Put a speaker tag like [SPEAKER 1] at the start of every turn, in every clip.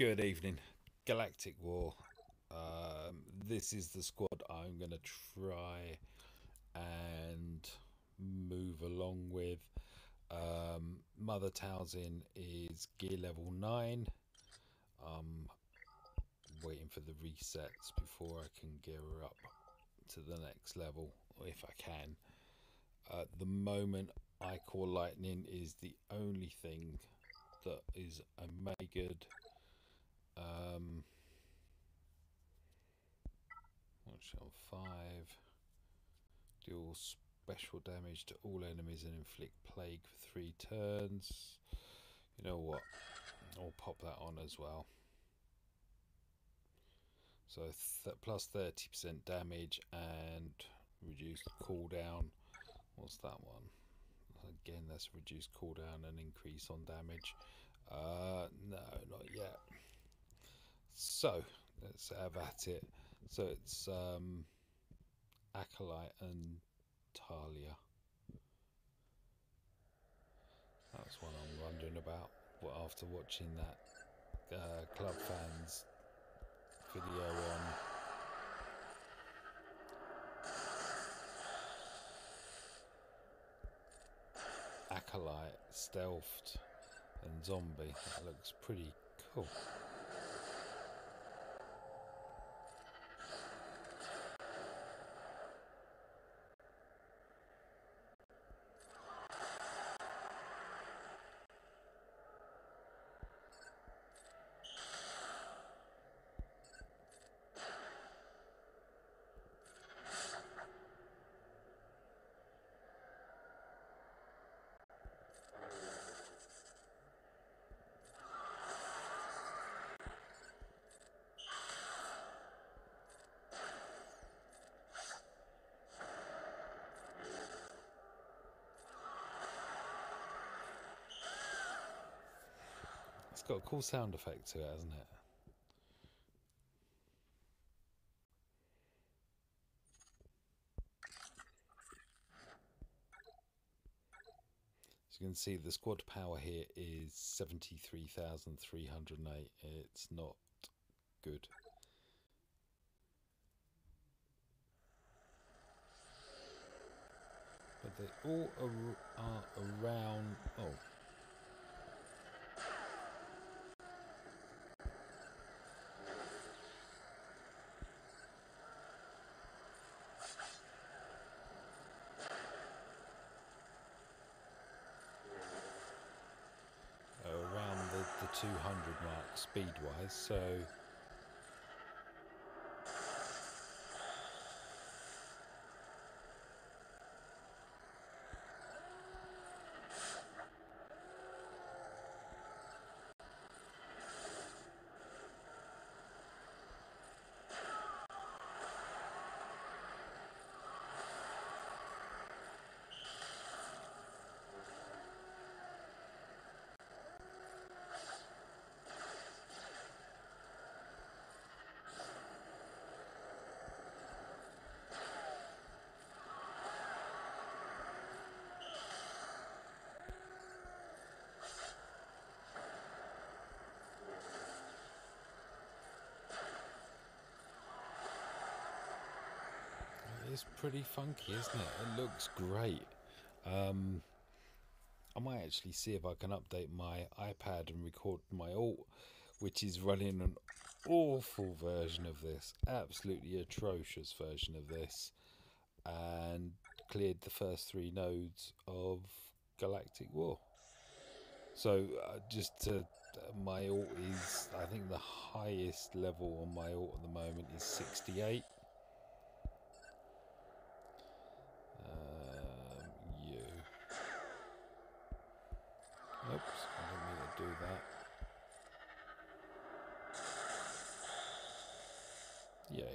[SPEAKER 1] Good evening, Galactic War. This is the squad I'm going to try and move along with. Mother Talzin is gear level 9. I'm waiting for the resets before I can gear her up to the next level, if I can. At the moment, I Core Lightning is the only thing that is a may good. Shell 5. Deal special damage to all enemies and inflict plague for 3 turns. You know what? I'll pop that on as well. So plus 30% damage and reduced cooldown. What's that one? Again, that's reduced cooldown and increase on damage. No, not yet. So let's have at it. So it's Acolyte and Talia. That's what I'm wondering about. What after watching that Club Fans video on Acolyte, Stealthed and Zombie, that looks pretty cool. It's got a cool sound effect to it, hasn't it? As you can see, the squad power here is 73,308. It's not good. But they all are around... Oh. Around the 200 mark speed-wise, so... It's pretty funky, isn't it? It looks great. I might actually see if I can update my iPad and record my alt, which is running an awful version of this, absolutely atrocious version of this, and cleared the first 3 nodes of Galactic War. So just to my alt is, I think the highest level on my alt at the moment is 68. Oops, I didn't mean to do that. Yay.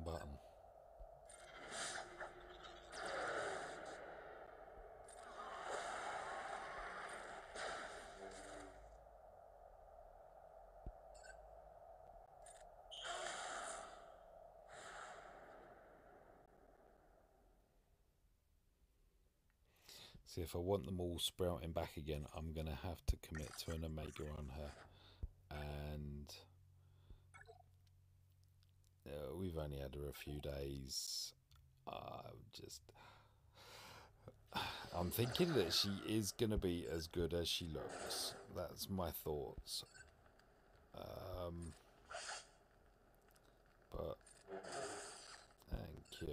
[SPEAKER 1] button. See, if I want them all sprouting back again, I'm going to have to commit to an Omega on her. And we've only had her a few days. I'm thinking that she is going to be as good as she looks. That's my thoughts. But thank you.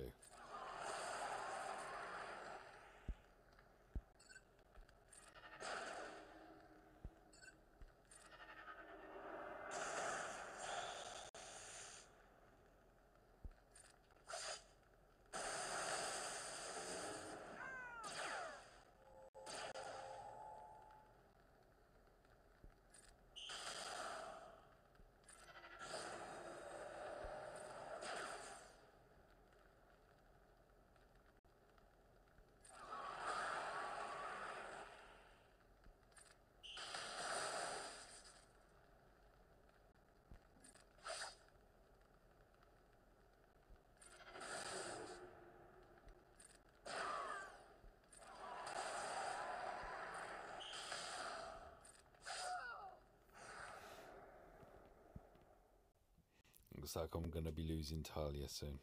[SPEAKER 1] Looks like I'm going to be losing Talia soon.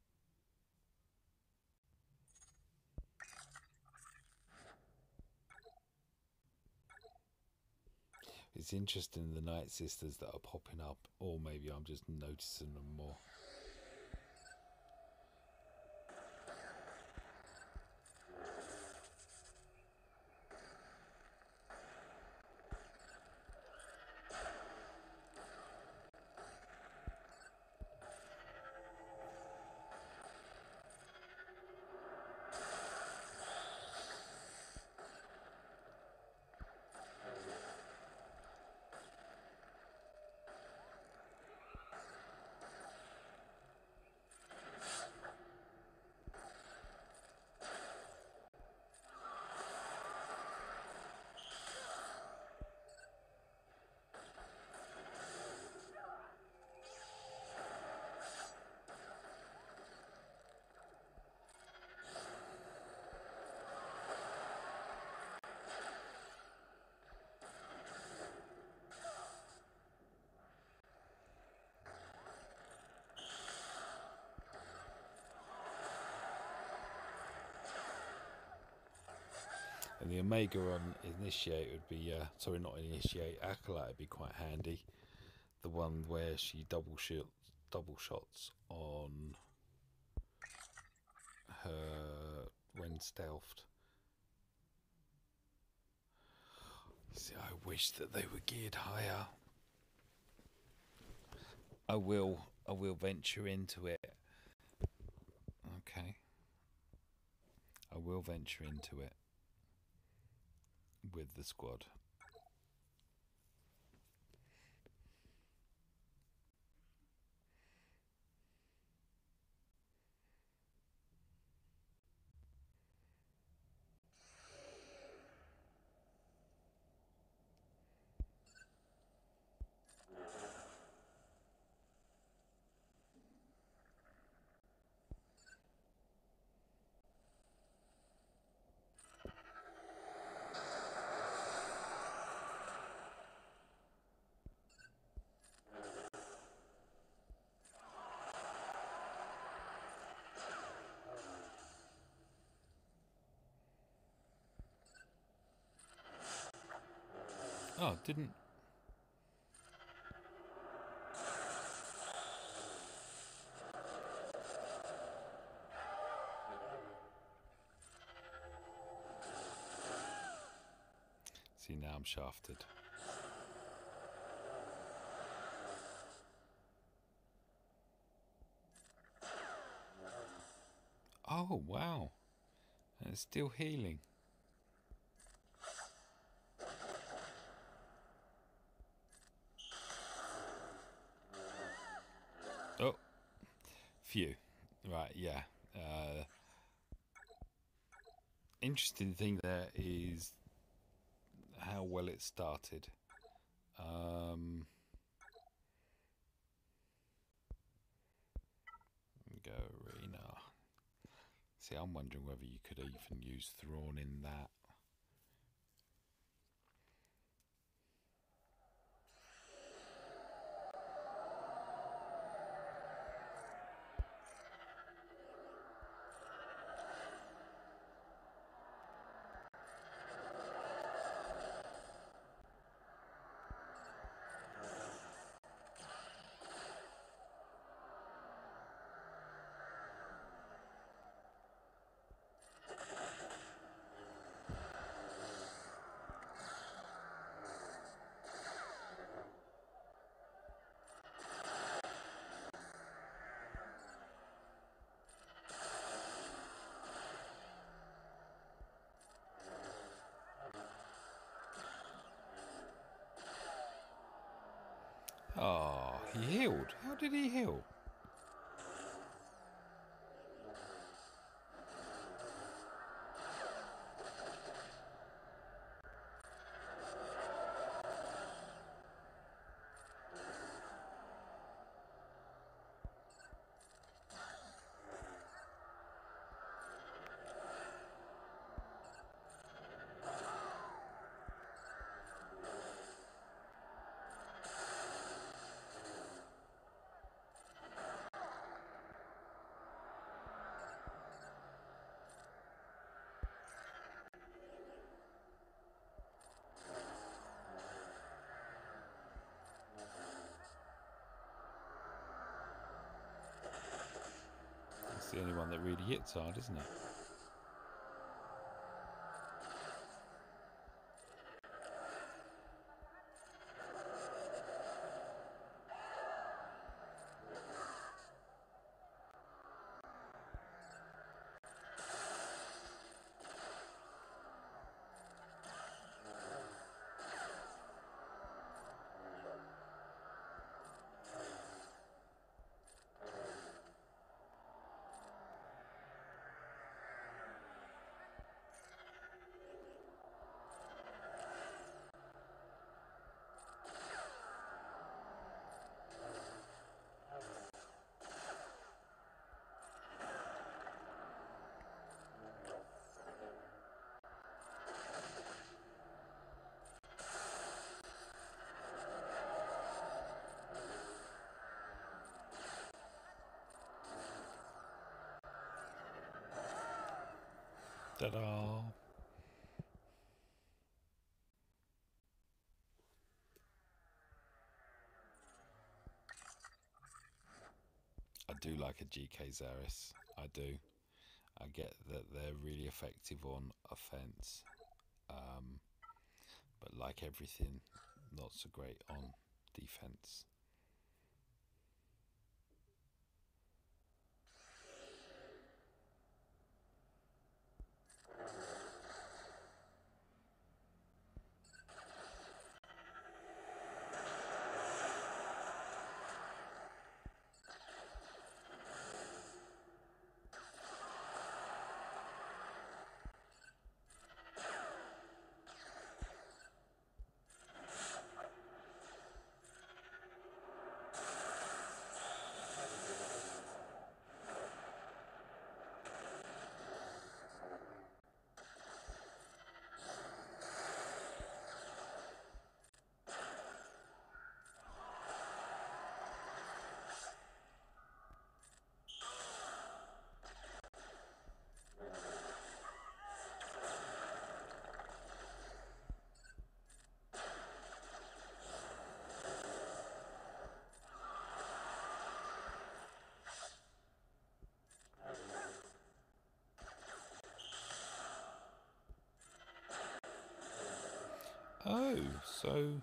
[SPEAKER 1] It's interesting the Night Sisters that are popping up, or maybe I'm just noticing them more. And the Omega on Initiate would be, sorry, not Initiate, Acolyte would be quite handy. The one where she double shots on her when stealthed. See, I wish that they were geared higher. I will venture into it. Okay. I will venture into it with the squad. Oh, didn't. See, now I'm shafted. Oh, wow. And it's still healing. Oh, phew. Right, yeah. Interesting thing there is how well it started. Um, go arena. See, I'm wondering whether you could even use Thrawn in that. Oh, he healed. How did he heal? It's the only one that really hits hard, isn't it? Ta-da! I do like a GK Zaris. I do. I get that they're really effective on offense, um, but like everything, not so great on defense. Oh, so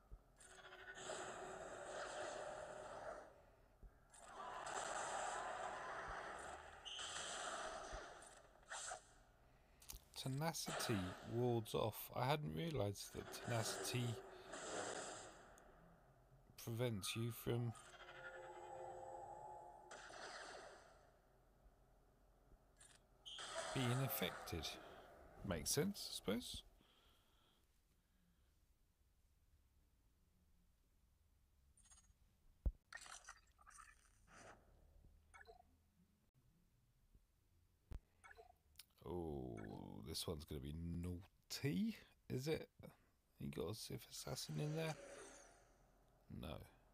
[SPEAKER 1] tenacity wards off. I hadn't realised that tenacity prevents you from. being affected. Makes sense, I suppose. Oh, this one's going to be naughty, is it? You got a Sith assassin in there? No.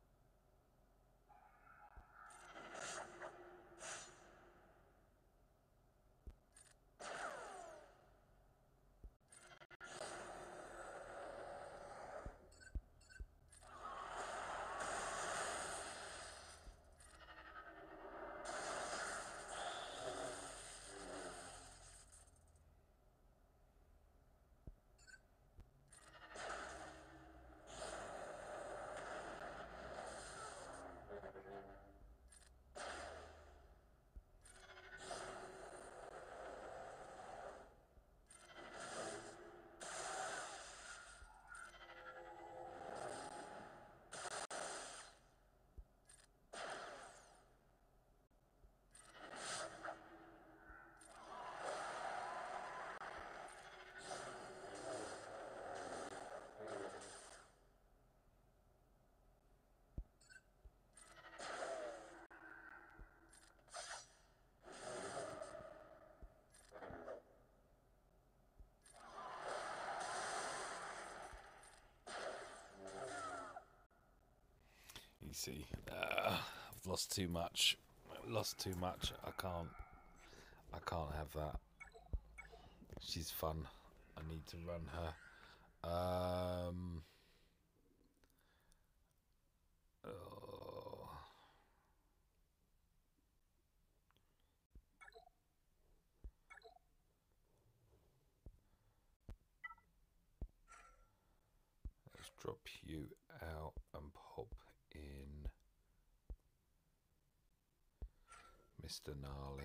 [SPEAKER 1] You see, I've lost too much. Lost too much. I can't have that. She's fun. I need to run her. Oh. Let's drop you out and pop in Mr. Gnarly.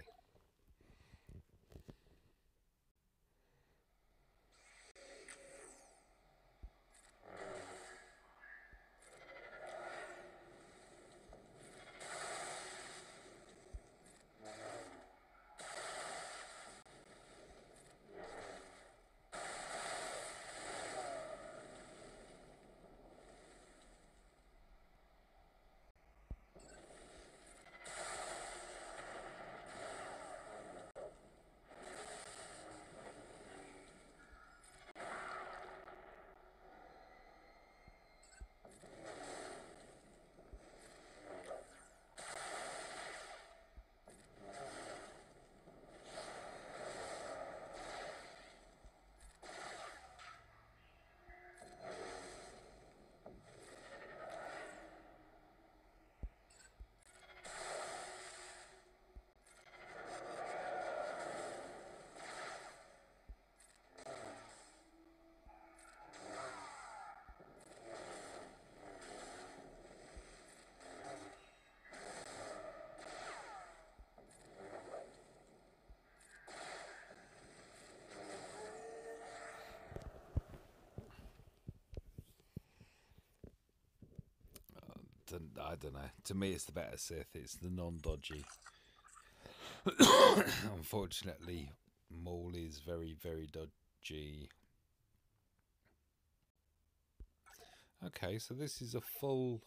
[SPEAKER 1] I don't know. To me, it's the better Sith. It's the non-dodgy. Unfortunately, Maul is very, very dodgy. Okay, so this is a full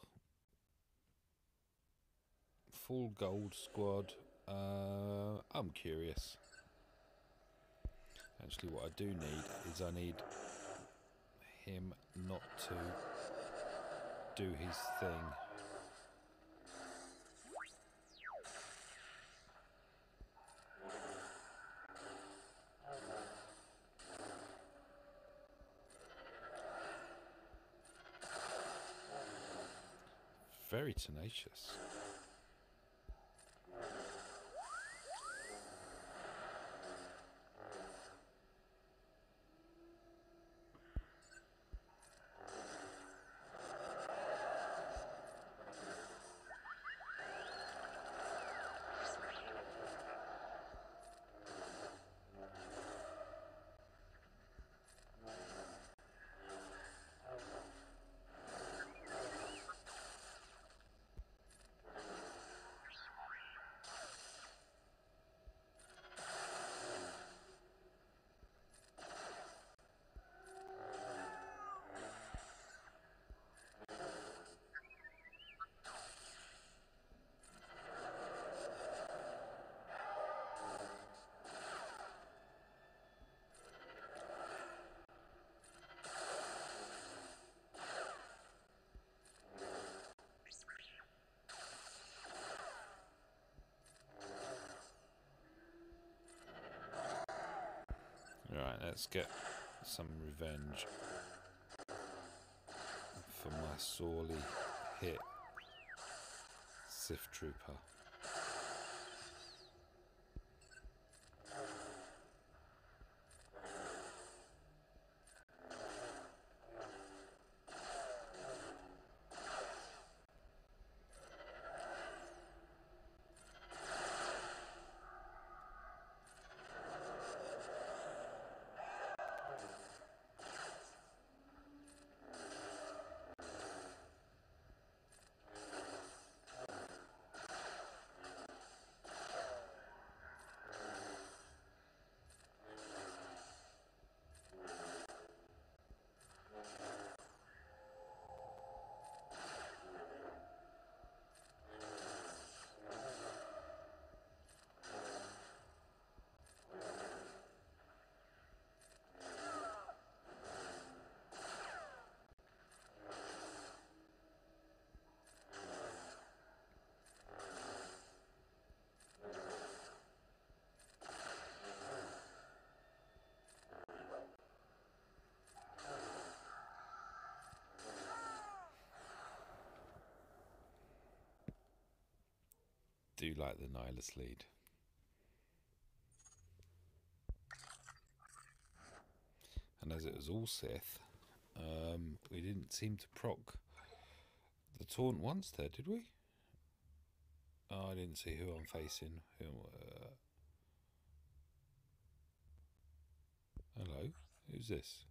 [SPEAKER 1] gold squad. I'm curious. Actually, what I do need is I need him not to do his thing. Very tenacious. Right, let's get some revenge for my sorely hit Sith Trooper. Do like the Nihilus lead. And as it was all Sith, we didn't seem to proc the taunt once there, did we? Oh, I didn't see who I'm facing. Hello, who's this?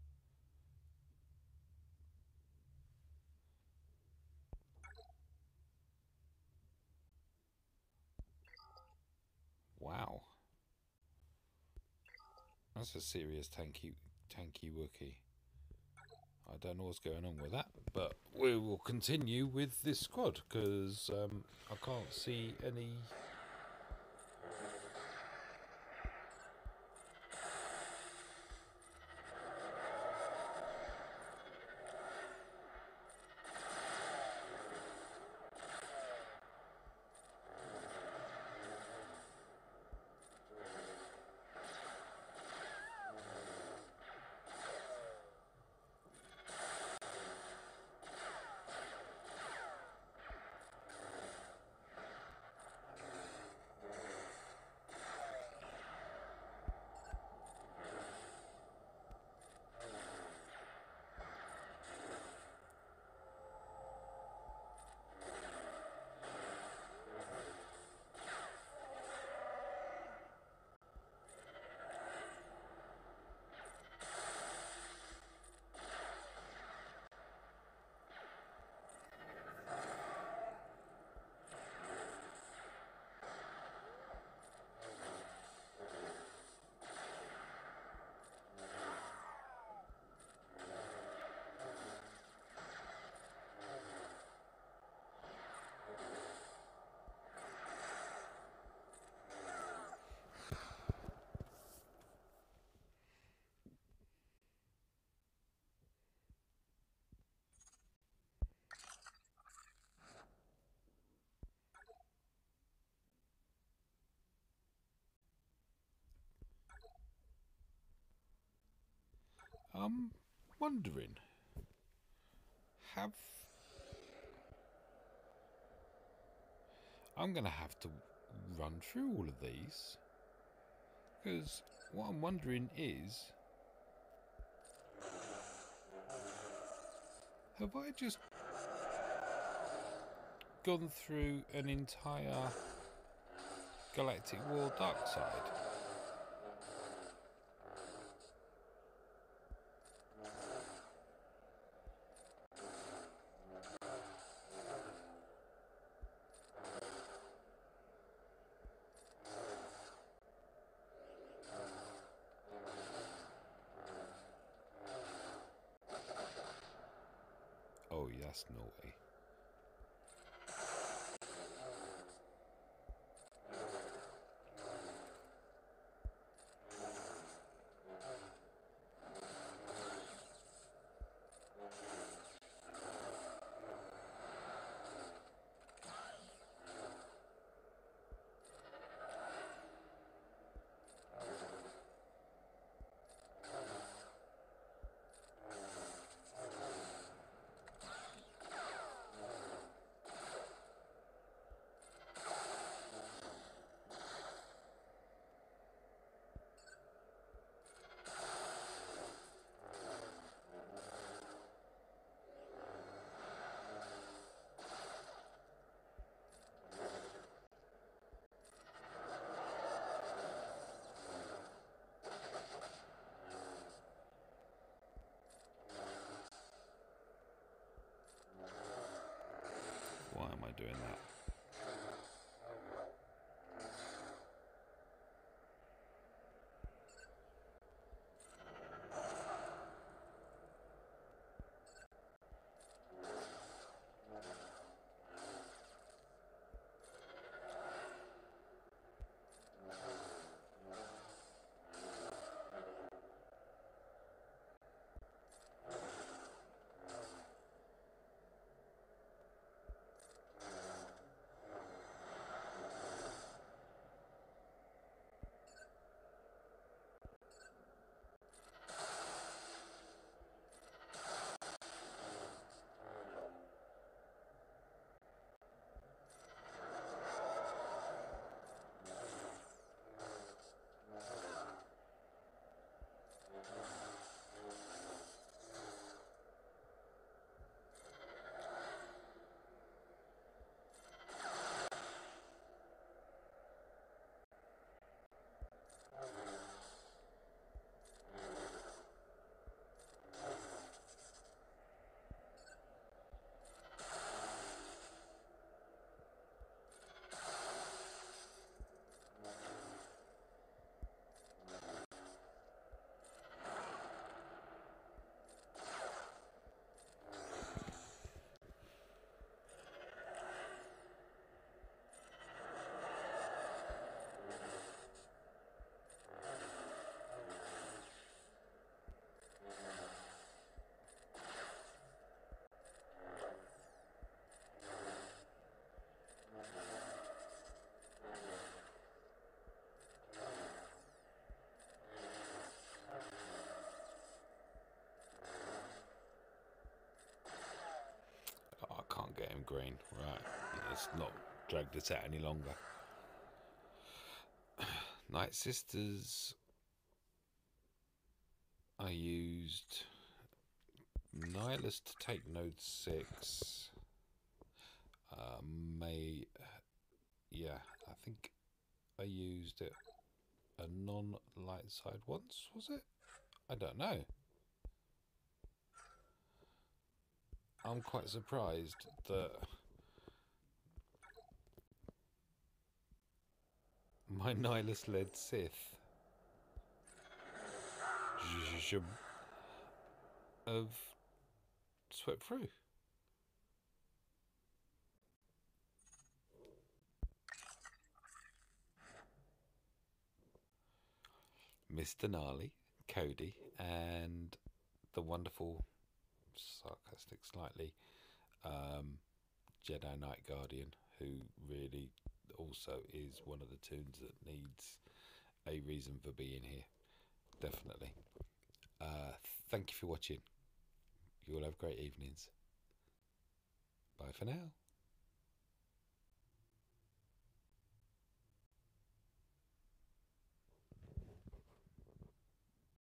[SPEAKER 1] Wow, that's a serious tanky Wookiee. I don't know what's going on with that, but we will continue with this squad because I can't see any. I'm wondering, have I'm going to have to run through all of these because what I'm wondering is, have I just gone through an entire Galactic War Dark Side? Oh, that's naughty. doing that. Oh, I can't get him green. Right, let's not drag this out any longer. Night Sisters, I used Nihilus to take node 6. Yeah, I think I used it a non-light side once, was it? I don't know. I'm quite surprised that my Nihilus led Sith have swept through. Mr. Gnarly, Cody, and the wonderful, sarcastic slightly, Jedi Knight Guardian, who really also is one of the toons that needs a reason for being here. Definitely. Thank you for watching. You all have great evenings. Bye for now.